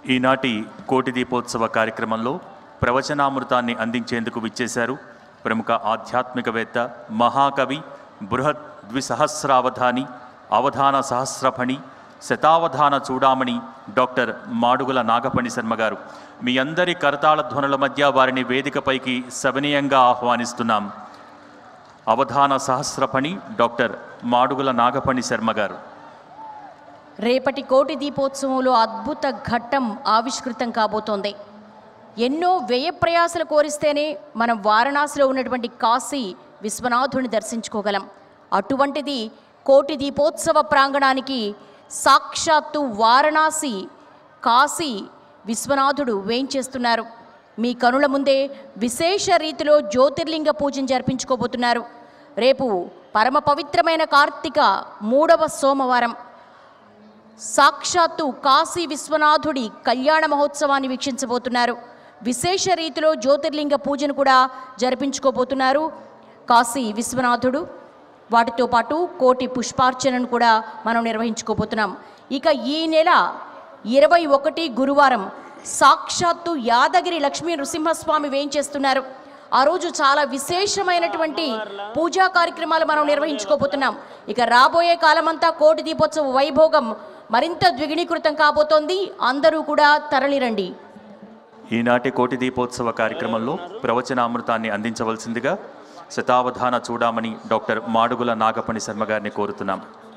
ఈనాటి కోటి దీపోత్సవ కార్యక్రమంలో ప్రవచనామృతాన్ని అందించేందుకు విచ్చేశారు ప్రముఖ ఆధ్యాత్మికవేత్త, మహాకవి, బృహత్ ద్విసహస్రావధాని, అవధాన సహస్రఫణి, శతావధాన చూడామణి డాక్టర్ మాడుగుల నాగపణి శర్మ గారు. మీ అందరి కరతాళ ధ్వనుల మధ్య వారిని వేదికపైకి సవినయంగా ఆహ్వానిస్తున్నాం. అవధాన సహస్రఫణి డాక్టర్ మాడుగుల నాగపణి శర్మ గారు. రేపటి కోటి దీపోత్సవంలో అద్భుత ఘట్టం ఆవిష్కృతం కాబోతోంది. ఎన్నో వ్యయ ప్రయాసలు కోరిస్తేనే మనం వారణాసిలో ఉన్నటువంటి కాశీ విశ్వనాథుని దర్శించుకోగలం. అటువంటిది కోటి దీపోత్సవ ప్రాంగణానికి సాక్షాత్తు వారణాసి కాశీ విశ్వనాథుడు వేంచేస్తున్నారు. మీ కనుల ముందే విశేష రీతిలో జ్యోతిర్లింగ పూజను జరిపించుకోబోతున్నారు. రేపు పరమ పవిత్రమైన కార్తీక 3వ సోమవారం సాక్షాత్తు కాశీ విశ్వనాథుడి కళ్యాణ మహోత్సవాన్ని వీక్షించబోతున్నారు. విశేష రీతిలో జ్యోతిర్లింగ పూజను కూడా జరిపించుకోబోతున్నారు కాశీ విశ్వనాథుడు. వాటితో పాటు కోటి పుష్పార్చనను కూడా మనం నిర్వహించుకోబోతున్నాం. ఇక ఈ నెల 21 గురువారం సాక్షాత్తు యాదగిరి లక్ష్మీ నృసింహస్వామి వేయించేస్తున్నారు. ఆ రోజు చాలా విశేషమైనటువంటి పూజా కార్యక్రమాలు మనం నిర్వహించుకోబోతున్నాం. ఇక రాబోయే కాలమంతా కోటి దీపోత్సవ వైభోగం మరింత ద్విగుణీకృతం కాబోతోంది. అందరూ కూడా తరలిరండి. ఈనాటి కోటి దీపోత్సవ కార్యక్రమంలో ప్రవచనామృతాన్ని అందించవలసిందిగా శతావధాన చూడామణి డాక్టర్ మాడుగుల నాగపణి శర్మ గారిని కోరుతున్నాం.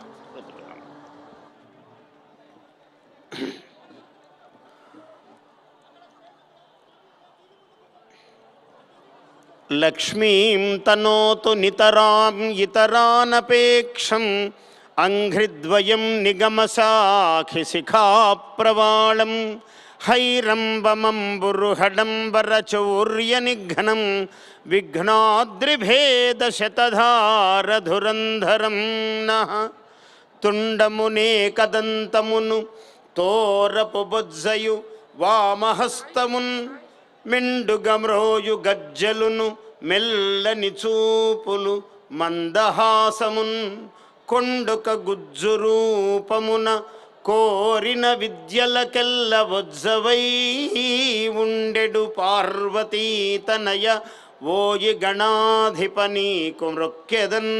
లక్ష్మీం తనోతు నితరాం ఇతరానపేక్షం అంఘ్రిద్వయం నిగమశాఖి శిఖాప్రవాళం హైరంబమంబురుహడంబరచౌర్యనిఘ్నం విఘ్నాద్రిభేదశతధారధురంధరం నః తుండమునేకదంతమును తోరపు బొజ్జయు వామహస్తమున్ మెండుగమ్రోయు గజ్జలును మెల్లని చూపులు మందహాసమున్ కొండుక గుజ్జు రూపమున కోరిన విద్యలకెల్ల వజ్జవై ఉండెడు పార్వతీ తనయ ఓయి గణాధిపనీకు మృక్కెదన్.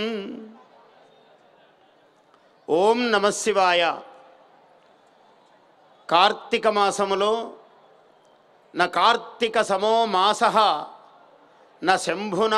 ఓం నమ శివాయ. కార్తీక మాసములో న కార్తీక సమో మాస న శంభునా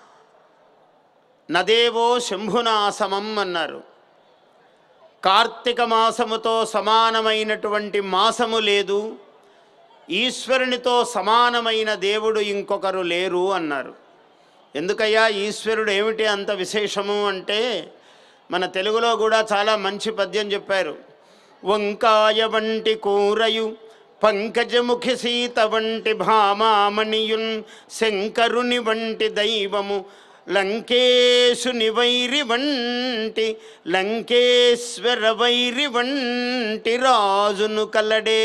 నదేవో శంభునా సమం అన్నారు. కార్తీక మాసముతో సమానమైనటువంటి మాసము లేదు, ఈశ్వరునితో సమానమైన దేవుడు ఇంకొకరు లేరు అన్నారు. ఎందుకయ్యా ఈశ్వరుడు ఏమిటి అంత విశేషము అంటే, మన తెలుగులో కూడా చాలా మంచి పద్యం చెప్పారు. వంకాయ వంటి కూరయు పంకజముఖి సీత వంటి భామామణియున్ శంకరుని వంటి దైవము లంకేశుని వైరి వంటి లంకేశ్వర వైరి వంటి రాజును కలడే.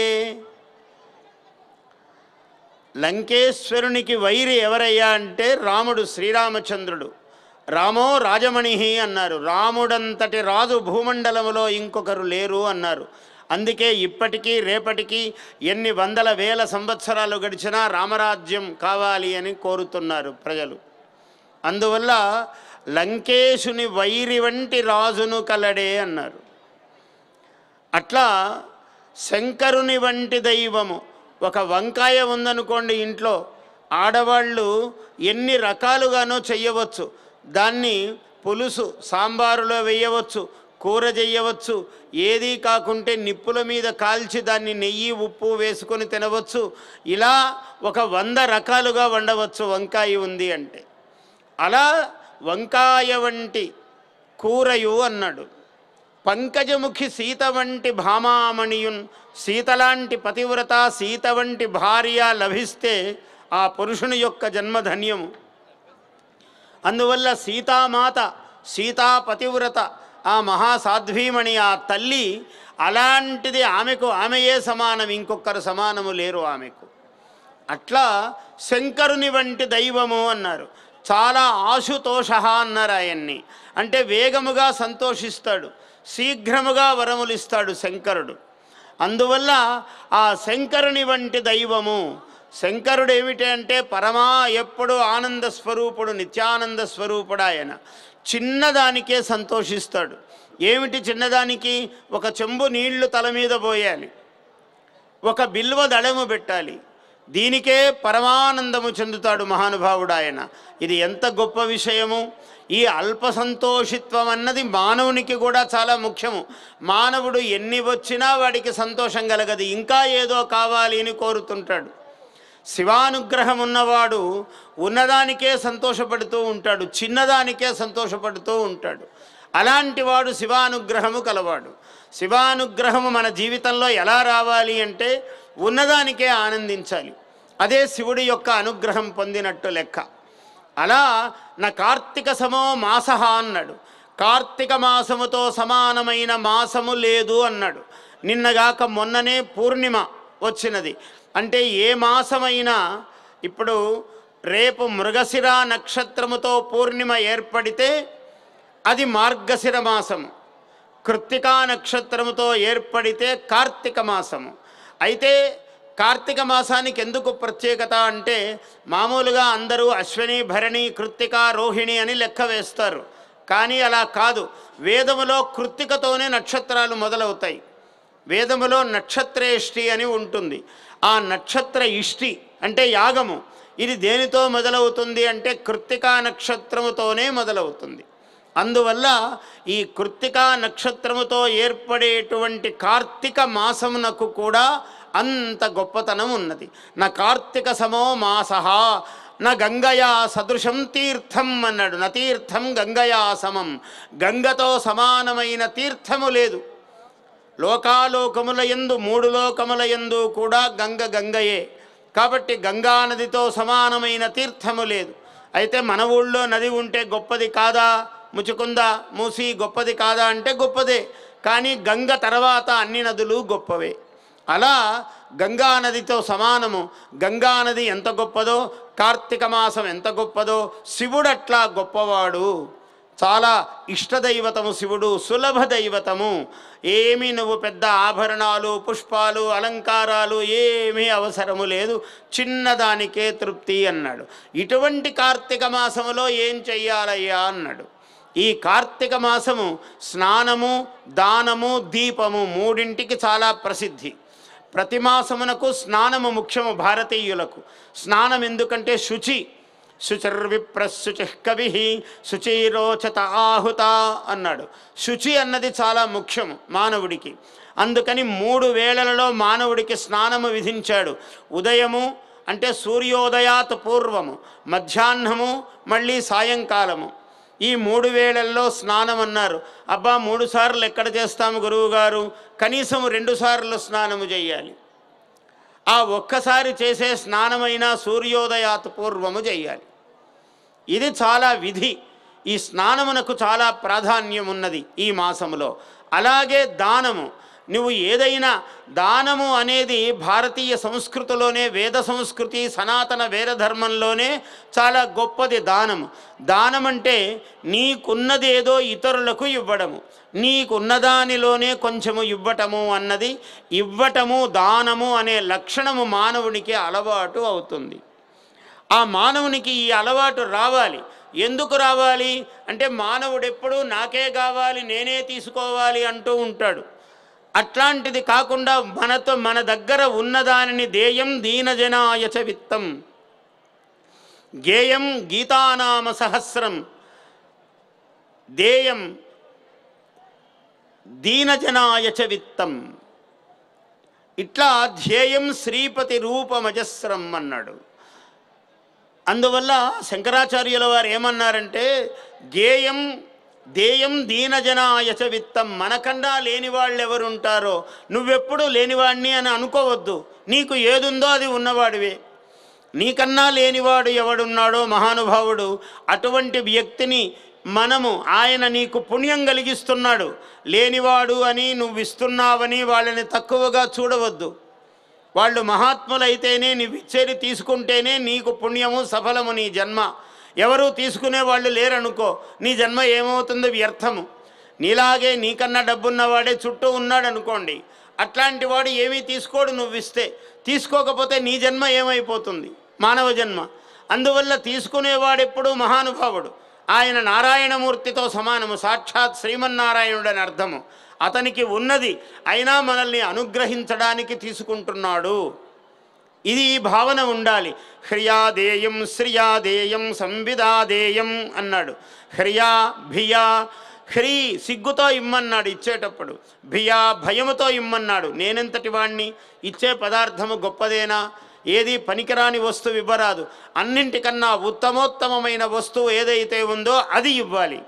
లంకేశ్వరునికి వైరి ఎవరయ్యా అంటే రాముడు, శ్రీరామచంద్రుడు. రామో రాజమణి అన్నారు. రాముడంతటి రాజు భూమండలములో ఇంకొకరు లేరు అన్నారు. అందుకే ఇప్పటికీ రేపటికి ఎన్ని వందల వేల సంవత్సరాలు గడిచినా రామరాజ్యం కావాలి అని కోరుతున్నారు ప్రజలు. అందువల్ల లంకేశుని వైరి వంటి రాజును కలడే అన్నారు. అట్లా శంకరుని వంటి దైవము. ఒక వంకాయ ఉందనుకోండి ఇంట్లో, ఆడవాళ్ళు ఎన్ని రకాలుగానో చెయ్యవచ్చు. దాన్ని పులుసు సాంబారులో వేయవచ్చు, కూర చెయ్యవచ్చు. ఏదీ కాకుంటే నిప్పుల మీద కాల్చి దాన్ని నెయ్యి ఉప్పు వేసుకొని తినవచ్చు. ఇలా ఒక 100 రకాలుగా వండవచ్చు వంకాయ ఉంది అంటే. అలా వంకాయ వంటి కూరయు అన్నాడు. పంకజముఖి సీత వంటి భామామణియున్, సీతలాంటి పతివ్రత, సీత వంటి భార్య లభిస్తే ఆ పురుషుని యొక్క జన్మధన్యము. అందువల్ల సీతామాత, సీతా పతివ్రత, ఆ మహాసాధ్వీమణి, ఆ తల్లి అలాంటిది. ఆమెకు ఆమెయే సమానం, ఇంకొకరు సమానము లేరు ఆమెకు. అట్లా శంకరుని వంటి దైవము అన్నారు. చాలా ఆశుతోష అన్నారు ఆయన్ని. అంటే వేగముగా సంతోషిస్తాడు, శీఘ్రముగా వరములిస్తాడు శంకరుడు. అందువల్ల ఆ శంకరుని వంటి దైవము. శంకరుడు ఏమిటి అంటే పరమా ఎప్పుడు ఆనంద స్వరూపుడు, నిత్యానంద స్వరూపుడు. ఆయన చిన్నదానికే సంతోషిస్తాడు. ఏమిటి చిన్నదానికి? ఒక చెంబు నీళ్లు తల మీద పోయాలి, ఒక బిల్వ దళము పెట్టాలి, దీనికే పరమానందము చెందుతాడు మహానుభావుడు ఆయన. ఇది ఎంత గొప్ప విషయము! ఈ అల్ప సంతోషిత్వం అన్నది మానవునికి కూడా చాలా ముఖ్యము. మానవుడు ఎన్ని వచ్చినా వాడికి సంతోషం కలగదు, ఇంకా ఏదో కావాలి అని కోరుతుంటాడు. శివానుగ్రహం ఉన్నవాడు ఉన్నదానికే సంతోషపడుతూ ఉంటాడు, చిన్నదానికే సంతోషపడుతూ ఉంటాడు. అలాంటి వాడు శివానుగ్రహము కలవాడు. శివానుగ్రహము మన జీవితంలో ఎలా రావాలి అంటే ఉన్నదానికే ఆనందించాలి. అదే శివుడి యొక్క అనుగ్రహం పొందినట్టు లెక్క. అలా నా కార్తీక సమో మాసః అన్నాడు. కార్తీక మాసముతో సమానమైన మాసము లేదు అన్నాడు. నిన్నగాక మొన్ననే పూర్ణిమ వచ్చినది. అంటే ఏ మాసమైనా, ఇప్పుడు రేపు మృగశిర నక్షత్రముతో పూర్ణిమ ఏర్పడితే అది మార్గశిర మాసము, కృత్తికా నక్షత్రముతో ఏర్పడితే కార్తీక మాసము. అయితే కార్తీక మాసానికి ఎందుకు ప్రత్యేకత అంటే మామూలుగా అందరూ అశ్విని, భరణి, కృత్తిక, రోహిణి అని లెక్క వేస్తారు. కానీ అలా కాదు. వేదములో కృత్తికతోనే నక్షత్రాలు మొదలవుతాయి. వేదములో నక్షత్రేష్టి అని ఉంటుంది. ఆ నక్షత్ర ఇష్టి అంటే యాగము, ఇది దేనితో మొదలవుతుంది అంటే కృత్తికా నక్షత్రముతోనే మొదలవుతుంది. అందువల్ల ఈ కృత్తికా నక్షత్రముతో ఏర్పడేటువంటి కార్తీక మాసమునకు కూడా అంత గొప్పతనం ఉన్నది. నా కార్తీక సమో మాసః నా గంగయా సదృశం తీర్థం అన్నాడు. నా తీర్థం గంగయా సమం. గంగతో సమానమైన తీర్థము లేదు. లోకాలోకముల యందు, మూడు లోకముల యందు కూడా గంగ గంగయే. కాబట్టి గంగా నదితో సమానమైన తీర్థము లేదు. అయితే మన ఊళ్ళో నది ఉంటే గొప్పది కాదా? ముచుకుంద, మూసి గొప్పది కాదా అంటే గొప్పదే. కానీ గంగ తర్వాత అన్ని నదులు గొప్పవే. అలా గంగా నదితో సమానము. గంగా నది ఎంత గొప్పదో, కార్తీక మాసం ఎంత గొప్పదో, శివుడు అట్లా గొప్పవాడు. చాలా ఇష్టదైవతము శివుడు, సులభ దైవతము. ఏమీ నువ్వు పెద్ద ఆభరణాలు, పుష్పాలు, అలంకారాలు ఏమీ అవసరము లేదు, చిన్నదానికే తృప్తి అన్నాడు. ఇటువంటి కార్తీక మాసములో ఏం చెయ్యాలయ్యా అన్నాడు. ఈ కార్తీక మాసము స్నానము, దానము, దీపము మూడింటికి చాలా ప్రసిద్ధి. ప్రతి మాసమునకు స్నానము ముఖ్యము భారతీయులకు. స్నానం ఎందుకంటే శుచి. శుచిర్విప్రశుచిః కవిః శుచిరోచత ఆహుత అన్నాడు. శుచి అన్నది చాలా ముఖ్యము మానవుడికి. అందుకని 3 వేళలలో మానవుడికి స్నానము విధించాడు. ఉదయము అంటే సూర్యోదయాత్ పూర్వము, మధ్యాహ్నము, మళ్ళీ సాయంకాలము. ఈ 3 వేళల్లో స్నానం అన్నారు. అబ్బా 3 సార్లు ఎక్కడ చేస్తాము గురువుగారు? కనీసం 2 సార్లు స్నానము చేయాలి. ఆ ఒక్కసారి చేసే స్నానమైనా సూర్యోదయాత్ పూర్వము చేయాలి. ఇది చాలా విధి. ఈ స్నానమునకు చాలా ప్రాధాన్యం ఉన్నది ఈ మాసములో. అలాగే దానము. నువ్వు ఏదైనా దానము అనేది భారతీయ సంస్కృతిలోనే, వేద సంస్కృతి, సనాతన వేద ధర్మంలోనే చాలా గొప్పది దానము. దానం అంటే నీకున్నదేదో ఇతరులకు ఇవ్వడము, నీకున్నదానిలోనే కొంచెము ఇవ్వటము అన్నది. ఇవ్వటము, దానము అనే లక్షణము మానవునికి అలవాటు అవుతుంది. ఆ మానవునికి ఈ అలవాటు రావాలి. ఎందుకు రావాలి అంటే మానవుడు ఎప్పుడూ నాకే కావాలి, నేనే తీసుకోవాలి అంటూ ఉంటాడు. అట్లాంటిది కాకుండా మన దగ్గర ఉన్నదానిని దేయం దీనజనాయ చ విత్తం, గేయం గీతానామ సహస్రం, దేయం దీనజనాయ చ విత్తం. ఇట్లా ధ్యేయం శ్రీపతి రూపమజస్రం అన్నాడు. అందువల్ల శంకరాచార్యుల వారు ఏమన్నారంటే గేయం దేయం దీనజనాయ చ విత్తం. మనకన్నా లేని వాళ్ళు ఎవరుంటారో, నువ్వెప్పుడు లేనివాడిని అని అనుకోవద్దు. నీకు ఏదుందో అది ఉన్నవాడివే. నీకన్నా లేనివాడు ఎవడున్నాడో మహానుభావుడు, అటువంటి వ్యక్తిని మనము, ఆయన నీకు పుణ్యం కలిగిస్తున్నాడు, లేనివాడు అని నువ్వు ఇస్తున్నావని వాళ్ళని తక్కువగా చూడవద్దు. వాళ్ళు మహాత్ములైతేనే, నువ్వు ఇచ్చేది తీసుకుంటేనే నీకు పుణ్యము, సఫలము నీ జన్మ. ఎవరు తీసుకునే వాళ్ళు లేరనుకో, నీ జన్మ ఏమవుతుందో వ్యర్థము. నీలాగే నీకన్నా డబ్బున్నవాడే చుట్టూ ఉన్నాడు అనుకోండి, అట్లాంటి వాడు ఏమీ తీసుకోడు, నువ్వు ఇస్తే. తీసుకోకపోతే నీ జన్మ ఏమైపోతుంది? మానవ జన్మ. అందువల్ల తీసుకునేవాడెప్పుడు మహానుభావుడు. ఆయన నారాయణమూర్తితో సమానము, సాక్షాత్ శ్రీమన్నారాయణుడని అర్థము. అతనికి ఉన్నది అయినా మనల్ని అనుగ్రహించడానికి తీసుకుంటున్నాడు. ఇది ఈ భావన ఉండాలి. హ్రియాదేయం శ్రియాదేయం సంవిదాదేయం అన్నాడు. హ్రియా భియా, హ్రీ సిగ్గుతో ఇమ్మన్నాడు ఇచ్చేటప్పుడు, భియా భయముతో ఇమ్మన్నాడు. నేనెంతటి వాణ్ణి, ఇచ్చే పదార్థము గొప్పదేనా, ఏది పనికిరాని వస్తువు ఇవ్వరాదు. అన్నింటికన్నా ఉత్తమోత్తమమైన వస్తువు ఏదైతే ఉందో అది ఇవ్వాలి,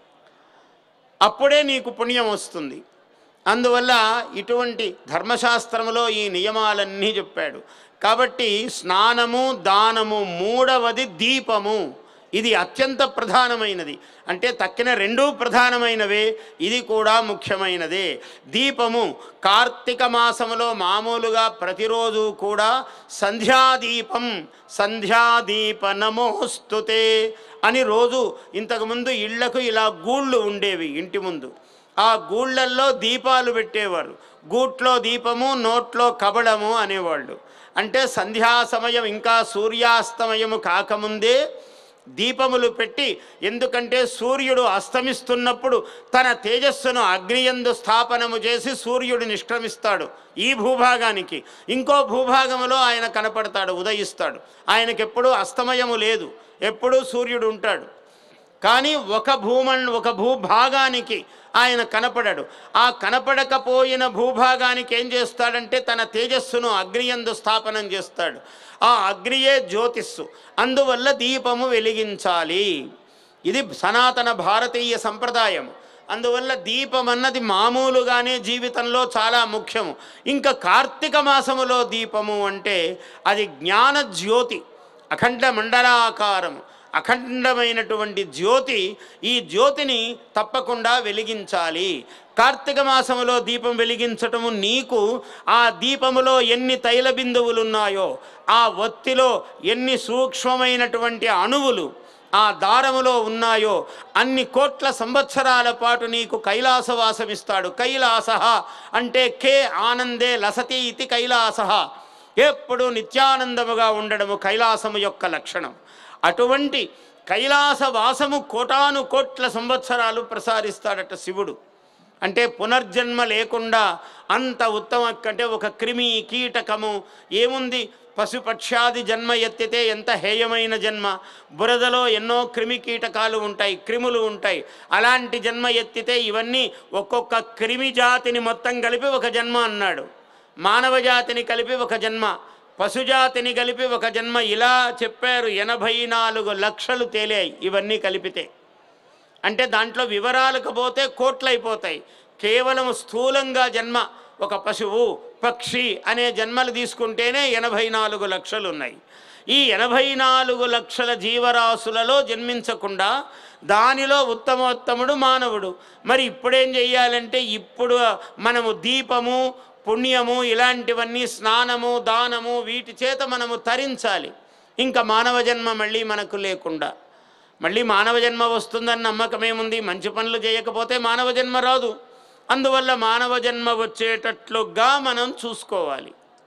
అప్పుడే నీకు పుణ్యం వస్తుంది. అందువల్ల ఇటువంటి ధర్మశాస్త్రములో ఈ నియమాలన్నీ చెప్పాడు. కాబట్టి స్నానము, దానము, మూడవది దీపము. ఇది అత్యంత ప్రధానమైనది. అంటే తక్కిన రెండూ ప్రధానమైనవే, ఇది కూడా ముఖ్యమైనదే. దీపము కార్తీక మాసములో మామూలుగా ప్రతిరోజు కూడా సంధ్యాదీపం, సంధ్యాదీప నమోస్తుతే అని రోజు ఇంతకుముందు ఇళ్లకు ఇలా గూళ్ళు ఉండేవి ఇంటి ముందు. ఆ గూళ్ళల్లో దీపాలు పెట్టేవారు. గూట్లో దీపము, నోట్లో కబడము అనేవాళ్ళు. అంటే సంధ్యా సమయం ఇంకా సూర్యాస్తమయము కాకముందే దీపములు పెట్టి, ఎందుకంటే సూర్యుడు అస్తమిస్తున్నప్పుడు తన తేజస్సును అగ్నియందు స్థాపనము చేసి సూర్యుడు నిష్క్రమిస్తాడు ఈ భూభాగానికి. ఇంకో భూభాగములో ఆయన కనపడతాడు, ఉదయిస్తాడు. ఆయనకెప్పుడూ అస్తమయము లేదు, ఎప్పుడూ సూర్యుడు ఉంటాడు. కానీ ఒక భూభాగానికి ఆయన కనపడడు. ఆ కనపడకపోయిన భూభాగానికి ఏం చేస్తాడంటే తన తేజస్సును అగ్నియందు స్థాపనం చేస్తాడు. ఆ అగ్నియే జ్యోతిస్సు. అందువల్ల దీపము వెలిగించాలి. ఇది సనాతన భారతీయ సంప్రదాయం. అందువల్ల దీపం అన్నది మామూలుగానే జీవితంలో చాలా ముఖ్యము. ఇంకా కార్తీక మాసములో దీపము అంటే అది జ్ఞాన జ్యోతి, అఖండ మండలాకారము, అఖండమైనటువంటి జ్యోతి. ఈ జ్యోతిని తప్పకుండా వెలిగించాలి. కార్తీక మాసములో దీపం వెలిగించటము నీకు ఆ దీపములో ఎన్ని తైల బిందువులు ఉన్నాయో, ఆ ఒత్తిలో ఎన్ని సూక్ష్మమైనటువంటి అణువులు ఆ దారములో ఉన్నాయో అన్ని కోట్ల సంవత్సరాల పాటు నీకు కైలాసవాసమిస్తాడు. కైలాస అంటే కే ఆనందే లసతి ఇది కైలాస, ఎప్పుడు నిత్యానందముగా ఉండడము కైలాసము యొక్క లక్షణం. అటువంటి కైలాసవాసము కోటాను కోట్ల సంవత్సరాలు ప్రసారిస్తాడట శివుడు. అంటే పునర్జన్మ లేకుండా అంత ఉత్తమ, అంటే ఒక క్రిమి కీటకము ఏముంది, పశుపక్ష్యాది జన్మ ఎత్తితే ఎంత హేయమైన జన్మ. బురదలో ఎన్నో క్రిమి కీటకాలు ఉంటాయి, క్రిములు ఉంటాయి. అలాంటి జన్మ ఎత్తితే ఇవన్నీ ఒక్కొక్క క్రిమి జాతిని మొత్తం కలిపి ఒక జన్మ అన్నాడు. మానవ జాతిని కలిపి ఒక జన్మ, పశుజాతిని కలిపి ఒక జన్మ. ఇలా చెప్పారు. 84 లక్షలు తేలాయి ఇవన్నీ కలిపితే. అంటే దాంట్లో వివరాలకు పోతే కోట్లయిపోతాయి. కేవలం స్థూలంగా జన్మ, ఒక పశువు పక్షి అనే జన్మలు తీసుకుంటేనే 84 లక్షలు ఉన్నాయి. ఈ 84 లక్షల జీవరాశులలో జన్మించకుండా దానిలో ఉత్తమోత్తముడు మానవుడు. మరి ఇప్పుడేం చెయ్యాలంటే, ఇప్పుడు మనము దీపము, పుణ్యము, ఇలాంటివన్నీ స్నానము, దానము, వీటి చేత మనము తరించాలి. ఇంకా మానవ జన్మ మళ్ళీ మనకు లేకుండా. మళ్ళీ మానవ జన్మ వస్తుందని నమ్మకమేముంది? మంచి పనులు చేయకపోతే మానవ జన్మ రాదు. అందువల్ల మానవ జన్మ వచ్చేటట్లుగా మనం చూసుకోవాలి.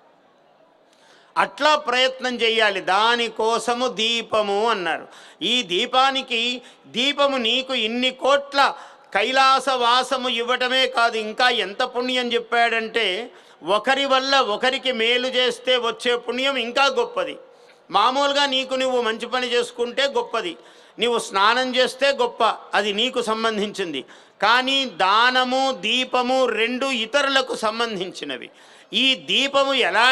అట్లా ప్రయత్నం చేయాలి. దానికోసము దీపము అన్నారు. ఈ దీపానికి, దీపము నీకు ఇన్ని కోట్ల కైలాసవాసము ఇవ్వటమే కాదు, ఇంకా ఎంత పుణ్యం చెప్పాడంటే, ఒకరి వల్ల ఒకరికి మేలు చేస్తే వచ్చే పుణ్యం ఇంకా గొప్పది. మామూలుగా నీకు నువ్వు మంచి పని చేసుకుంటే గొప్పది, నీవు స్నానం చేస్తే గొప్ప, అది నీకు సంబంధించింది. కానీ దానము, దీపము రెండు ఇతరులకు సంబంధించినవి. ఈ దీపము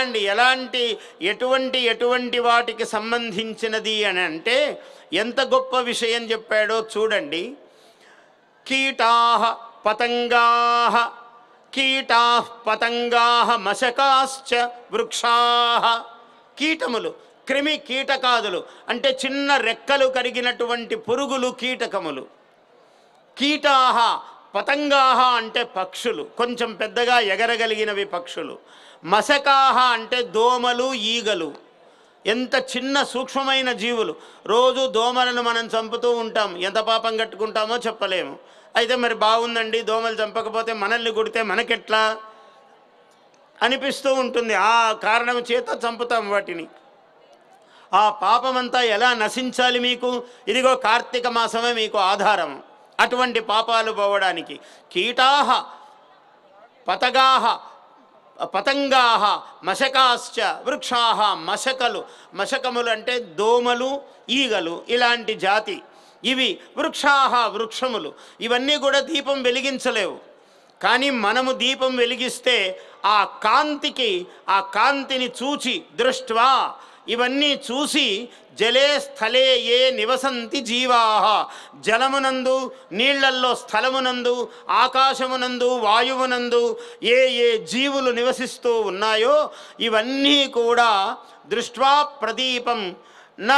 ఎటువంటి వాటికి సంబంధించినది అని అంటే ఎంత గొప్ప విషయం చెప్పాడో చూడండి. కీటాః పతంగాః, కీటాః పతంగాః మశకాశ్చ వృక్షాః. కీటములు, క్రిమి కీటకాదులు అంటే చిన్న రెక్కలు కరిగినటువంటి పురుగులు కీటకములు. కీటాః పతంగాః అంటే పక్షులు, కొంచెం పెద్దగా ఎగరగలిగినవి పక్షులు. మశకాః అంటే దోమలు, ఈగలు, ఎంత చిన్న సూక్ష్మమైన జీవులు. రోజు దోమలను మనం చంపుతూ ఉంటాం, ఎంత పాపం కట్టుకుంటామో చెప్పలేము. అయితే మరి బాగుందండి, దోమలు చంపకపోతే మనల్ని కొడితే మనకెట్లా? అనిపిస్తూ ఉంటుంది. ఆ కారణం చేత చంపుతాం వాటిని. ఆ పాపమంతా ఎలా నశించాలి మీకు? ఇదిగో కార్తీక మాసమే మీకు ఆధారం. అటువంటి పాపాలు పోవడానికి కీటాహ పతగాహ పతంగాహ మశకాశ్చ వృక్షాహ, మశకలు, మశకములు అంటే దోమలు, ఈగలు, ఇలాంటి జాతి ఇవి. వృక్షాహ వృక్షములు, ఇవన్నీ కూడా దీపం వెలిగించలేవు. కానీ మనము దీపం వెలిగిస్తే ఆ కాంతికి, ఆ కాంతిని చూచి దృష్ట్వా, ఇవన్నీ చూసి జలే స్థలే ఏ నివసంతి జీవాహ, జలమునందు, నీళ్లల్లో, స్థలమునందు, ఆకాశమునందు, వాయువునందు ఏ ఏ జీవులు నివసిస్తూ ఉన్నాయో ఇవన్నీ కూడా దృష్ట్వా ప్రదీపం న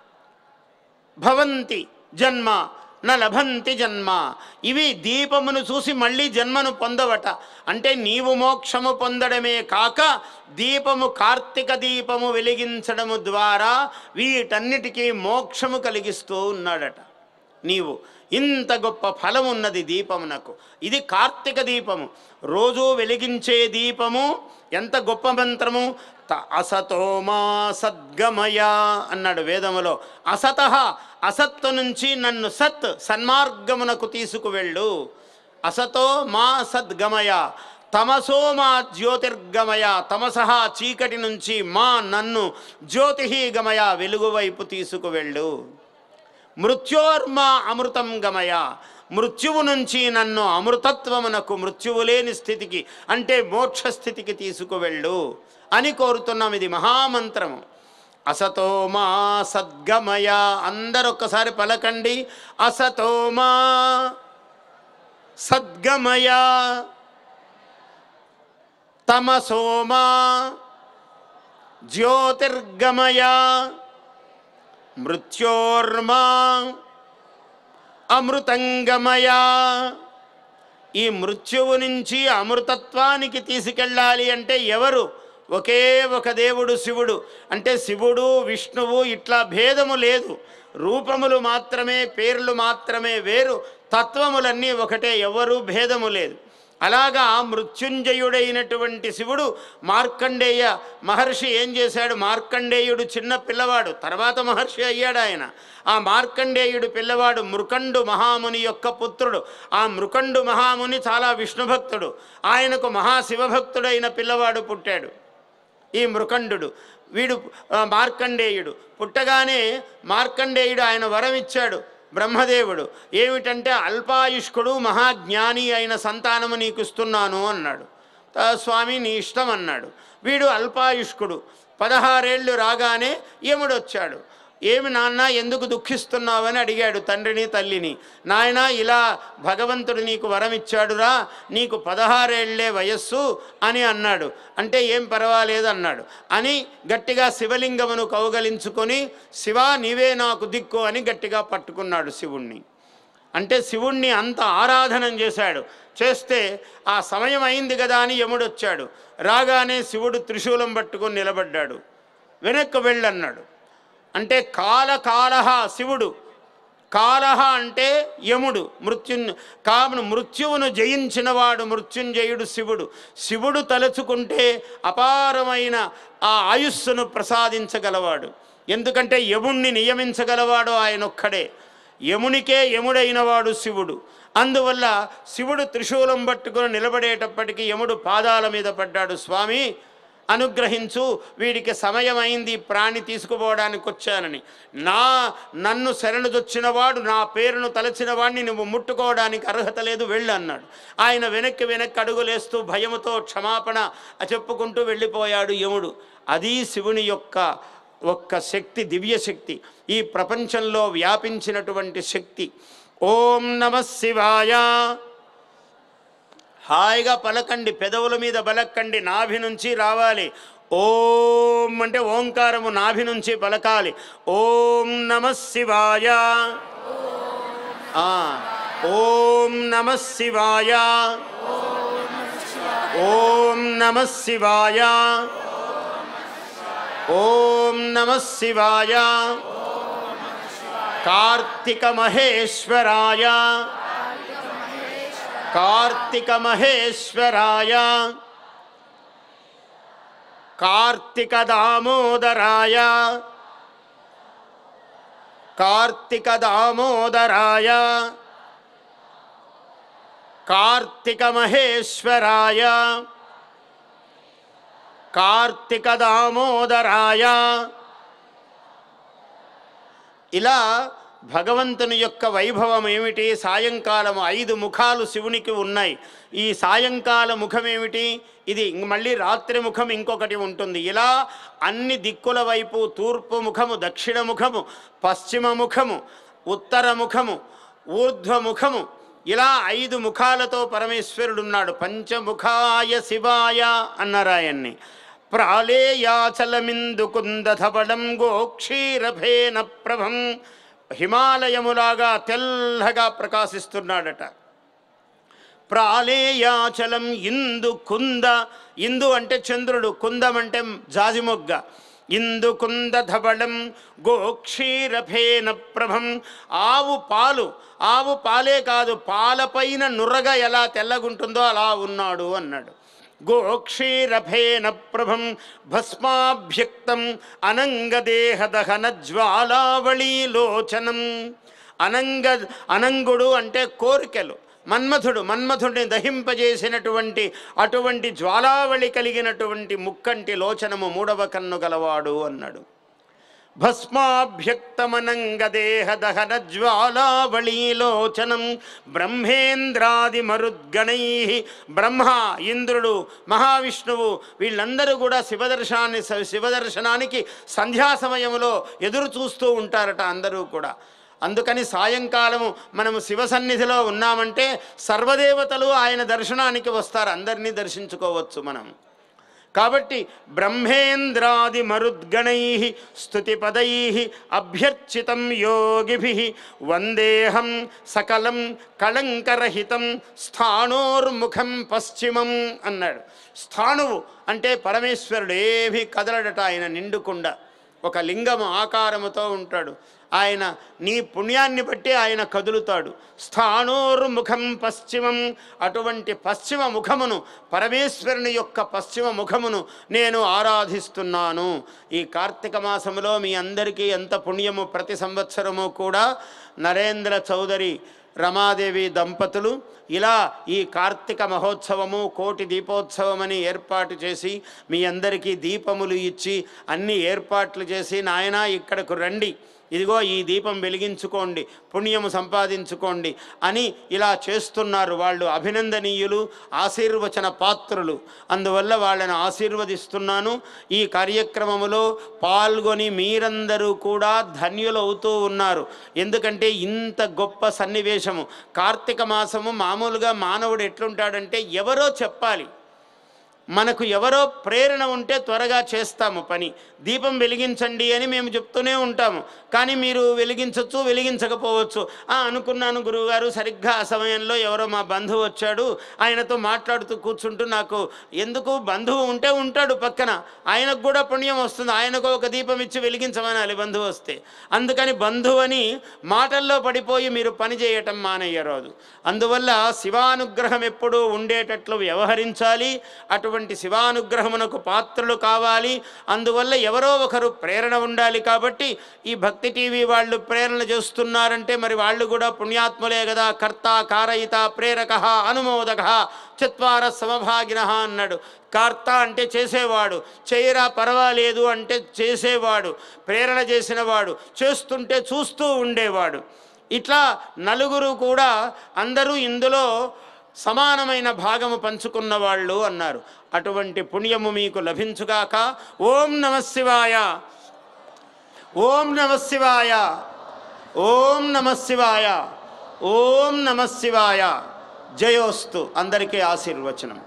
భవంతి జన్మ న లభంతి జన్మ. ఇవి దీపమును చూసి మళ్ళీ జన్మను పొందవట. అంటే నీవు మోక్షము పొందడమే కాక దీపము, కార్తీక దీపము వెలిగించడము ద్వారా వీటన్నిటికీ మోక్షము కలిగిస్తూ ఉన్నాడట. నీవు ఇంత గొప్ప ఫలం ఉన్నది దీపమునకు. ఇది కార్తీక దీపము, రోజు వెలిగించే దీపము. ఎంత గొప్ప మంత్రము! అసతోమా సద్గమయ అన్నాడు వేదములో. అసత, అసత్తు నుంచి నన్ను సత్, సన్మార్గమునకు తీసుకువెళ్ళు. అసతో మా సద్గమయ, తమసో మా జ్యోతిర్గమయ, తమసహ చీకటి నుంచి, మా నన్ను, జ్యోతి గమయ వెలుగు వైపు తీసుకువెళ్ళు. మృత్యోర్మా అమృతం గమయ, మృత్యువు నుంచి నన్ను అమృతత్వమునకు, మృత్యువు లేని స్థితికి అంటే మోక్ష స్థితికి తీసుకువెళ్ళు అని కోరుతున్నాం. ఇది మహామంత్రము. అసతోమా సద్గమయ. అందరూ ఒక్కసారి పలకండి. అసతోమా సద్గమయ, తమసోమా జ్యోతిర్గమయ, మృత్యోర్మా అమృతంగమయ. ఈ మృత్యువు నుంచి అమృతత్వానికి తీసుకెళ్ళాలి అంటే ఎవరు? ఒకే ఒక దేవుడు, శివుడు. అంటే శివుడు, విష్ణువు ఇట్లా భేదము లేదు. రూపములు మాత్రమే, పేర్లు మాత్రమే వేరు, తత్వములన్నీ ఒకటే, ఎవరు భేదము లేదు. అలాగా మృత్యుంజయుడైనటువంటి శివుడు మార్కండేయ మహర్షి ఏం చేశాడు? మార్కండేయుడు చిన్న పిల్లవాడు, తర్వాత మహర్షి అయ్యాడు ఆయన. ఆ మార్కండేయుడు పిల్లవాడు మృకండు మహాముని యొక్క పుత్రుడు. ఆ మృకండు మహాముని చాలా విష్ణుభక్తుడు. ఆయనకు మహాశివభక్తుడైన పిల్లవాడు పుట్టాడు, ఈ మృకండు. వీడు మార్కండేయుడు. పుట్టగానే మార్కండేయుడు ఆయన వరం ఇచ్చాడు బ్రహ్మదేవుడు. ఏమిటంటే అల్పాయుష్కుడు మహాజ్ఞాని అయిన సంతానము నీకు ఇస్తున్నాను అన్నాడు. స్వామి నీ ఇష్టం అన్నాడు. వీడు అల్పాయుష్కుడు. 16 ఏళ్ళు రాగానే యముడు వచ్చాడు. ఏమి నాన్న ఎందుకు దుఃఖిస్తున్నావని అడిగాడు తండ్రిని తల్లిని. నాయన ఇలా భగవంతుడు నీకు వరం ఇచ్చాడురా, నీకు 16 ఏళ్లే వయస్సు అని అన్నాడు. అంటే ఏం పర్వాలేదు అన్నాడు. అని గట్టిగా శివలింగమును కౌగలించుకొని శివా నీవే నాకు దిక్కు అని గట్టిగా పట్టుకున్నాడు శివుణ్ణి. అంటే శివుణ్ణి అంత ఆరాధనం చేశాడు. చేస్తే ఆ సమయం అయింది కదా అని యముడు వచ్చాడు. రాగానే శివుడు త్రిశూలం పట్టుకొని నిలబడ్డాడు. వెనక్కి వెళ్ళన్నాడు. అంటే కాలహ శివుడు, కాలహ అంటే యముడు, మృత్యువును జయించినవాడు మృత్యుంజయుడు శివుడు. శివుడు తలుచుకుంటే అపారమైన ఆ ఆయుస్సును ప్రసాదించగలవాడు. ఎందుకంటే యముణ్ణి నియమించగలవాడు ఆయనొక్కడే. యమునికే యముడైనవాడు శివుడు. అందువల్ల శివుడు త్రిశూలం పట్టుకుని నిలబడేటప్పటికీ యముడు పాదాల మీద పడ్డాడు. స్వామి అనుగ్రహించు, వీడికి సమయం అయింది, ప్రాణి తీసుకుపోవడానికి వచ్చానని. నన్ను శరణుదొచ్చినవాడు, నా పేరును తలచిన వాడిని నువ్వు ముట్టుకోవడానికి అర్హత లేదు, వెళ్ళు అన్నాడు. ఆయన వెనక్కి అడుగులేస్తూ భయముతో క్షమాపణ చెప్పుకుంటూ వెళ్ళిపోయాడు యముడు. అది శివుని యొక్క ఒక్క శక్తి, దివ్యశక్తి, ఈ ప్రపంచంలో వ్యాపించినటువంటి శక్తి. ఓం నమః శివాయ. హాయిగా పలకండి, పెదవుల మీద పలకండి, నాభి నుంచి రావాలి. ఓం అంటే ఓంకారము నాభి నుంచి పలకాలి. ఓం నమః శివాయ. ఓం నమః శివాయ. ఓం నమః శివాయ. ఓం నమః శివాయ. కార్తిక మహేశ్వరాయ. కార్తిక మహేశ్వరాయ. కార్తిక దామోదరాయ కార్తిక దామోదరాయ కార్తిక మహేశ్వరాయ కార్తిక దామోదరాయ. ఇలా భగవంతుని యొక్క వైభవం ఏమిటి? సాయంకాలం 5 ముఖాలు శివునికి ఉన్నాయి. ఈ సాయంకాల ముఖం ఏమిటి? ఇది మళ్ళీ రాత్రి ముఖం ఇంకొకటి ఉంటుంది. ఇలా అన్ని దిక్కుల వైపు తూర్పు ముఖము, దక్షిణ ముఖము, పశ్చిమ ముఖము, ఉత్తర ముఖము, ఊర్ధ్వముఖము, ఇలా 5 ముఖాలతో పరమేశ్వరుడున్నాడు. పంచముఖాయ శివాయ అన్నారాయన్ని. ప్రాళేయాచలమిందుకుందధబలం గోక్షీరభేన ప్రభం. హిమాలయములాగా తెల్లగా ప్రకాశిస్తున్నాడట. ప్రాళేయాచలం ఇందు కుంద. ఇందు అంటే చంద్రుడు, కుందం అంటే జాజిమొగ్గ. ఇందు కుంద ధబళం గోక్షీరభేన ప్రభం. ఆవు పాలే కాదు, పాలపైన నురగ ఎలా తెల్లగుంటుందో అలా ఉన్నాడు అన్నాడు. గోక్షీరభేన ప్రభం భస్మాభ్యక్తం అనంగదేహదహన జ్వాలావళీలోచనం. అనంగుడు అంటే కోరికలు. మన్మథుడిని దహింపజేసినటువంటి అటువంటి జ్వాలావళి కలిగినటువంటి ముక్కంటి లోచనము, 3వ కన్ను గలవాడు అన్నాడు. భస్మాభ్యక్తమనంగదేహదహన జ్వాలావళీలోచనం బ్రహ్మేంద్రాది మరుద్గణై. బ్రహ్మ, ఇంద్రుడు, మహావిష్ణువు వీళ్ళందరూ కూడా శివదర్శనానికి సంధ్యా సమయంలో ఎదురు చూస్తూ ఉంటారట అందరూ కూడా. అందుకని సాయంకాలము మనము శివ సన్నిధిలో ఉన్నామంటే సర్వదేవతలు ఆయన దర్శనానికి వస్తారు, అందరినీ దర్శించుకోవచ్చు మనం. కాబట్టి బ్రహ్మేంద్రాది మరుద్గణై స్తుతిపదై అభ్యర్చితం యోగిభి వందేహం సకలం కళంకరహితం స్థాణోర్ముఖం పశ్చిమం అన్నాడు. స్థాణువు అంటే పరమేశ్వరుడు, ఏవి కదలడట, ఆయన నిండుకుండా ఒక లింగము ఆకారముతో ఉంటాడు. ఆయన నీ పుణ్యాన్ని బట్టి ఆయన కదులుతాడు. స్థాణోర్ముఖం పశ్చిమం. అటువంటి పశ్చిమ ముఖమును, పరమేశ్వరుని యొక్క పశ్చిమ ముఖమును నేను ఆరాధిస్తున్నాను. ఈ కార్తీక మాసములో మీ అందరికీ ఎంత పుణ్యము! ప్రతి సంవత్సరము కూడా నరేంద్ర చౌదరి, రమాదేవి దంపతులు ఇలా ఈ కార్తీక మహోత్సవము, కోటి దీపోత్సవమని ఏర్పాటు చేసి మీ అందరికీ దీపములు ఇచ్చి అన్ని ఏర్పాట్లు చేసి, నాయనా ఇక్కడకు రండి, ఇదిగో ఈ దీపం వెలిగించుకోండి, పుణ్యము సంపాదించుకోండి అని ఇలా చేస్తున్నారు. వాళ్ళు అభినందనీయులు, ఆశీర్వచన పాత్రులు. అందువల్ల వాళ్ళని ఆశీర్వదిస్తున్నాను. ఈ కార్యక్రమములో పాల్గొని మీరందరూ కూడా ధన్యులవుతూ ఉన్నారు. ఎందుకంటే ఇంత గొప్ప సన్నివేశము. కార్తీక మాసము మామూలుగా మానవుడు ఎట్లుంటాడంటే ఎవరో చెప్పాలి, మనకు ఎవరో ప్రేరణ ఉంటే త్వరగా చేస్తాము పని. దీపం వెలిగించండి అని మేము చెప్తూనే ఉంటాము, కానీ మీరు వెలిగించవచ్చు, వెలిగించకపోవచ్చు. అనుకున్నాను గురువుగారు, సరిగ్గా ఆ సమయంలో ఎవరో మా బంధువు వచ్చాడు, ఆయనతో మాట్లాడుతూ కూర్చుంటూ నాకు ఎందుకు, బంధువు ఉంటే ఉంటాడు పక్కన, ఆయనకు కూడా పుణ్యం వస్తుంది, ఆయనకు ఒక దీపం ఇచ్చి వెలిగించమనాలి బంధువు వస్తే. అందుకని బంధువని మాటల్లో పడిపోయి మీరు పని చేయటం మానయ్యరాదు. అందువల్ల శివానుగ్రహం ఎప్పుడూ ఉండేటట్లు వ్యవహరించాలి. అటువంటి శివానుగ్రహమునకు పాత్రలు కావాలి. అందువల్ల ఎవరో ఒకరు ప్రేరణ ఉండాలి. కాబట్టి ఈ భక్తి టీవీ వాళ్ళు ప్రేరణ చేస్తున్నారంటే మరి వాళ్ళు కూడా పుణ్యాత్ములే కదా. కర్త, కారయిత, ప్రేరక, అనుమోదక, చత్వార సమభాగిన అన్నాడు. కర్త అంటే చేసేవాడు, చేయరా పర్వాలేదు అంటే చేసేవాడు, ప్రేరణ చేసినవాడు, చేస్తుంటే చూస్తూ ఉండేవాడు. ఇట్లా నలుగురు కూడా అందరూ ఇందులో సమానమైన భాగము పంచుకున్న వాళ్ళు అన్నారు. అటువంటి పుణ్యము మీకు లభించుగాక. ఓం నమః శివాయ, ఓం నమః శివాయ, ఓం నమః శివాయ, ఓం నమః శివాయ. జయోస్తు. అందరికీ ఆశీర్వచనం.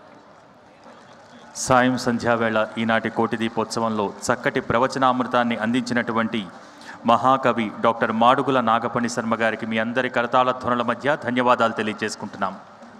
సాయం సంధ్యావేళ ఈనాటి కోటి దీపోత్సవంలో చక్కటి ప్రవచనామృతాన్ని అందించినటువంటి మహాకవి డాక్టర్ మాడుగుల నాగపణి శర్మ గారికి మీ అందరి కరతాళ ధ్వనుల మధ్య ధన్యవాదాలు తెలియజేసుకుంటున్నాం.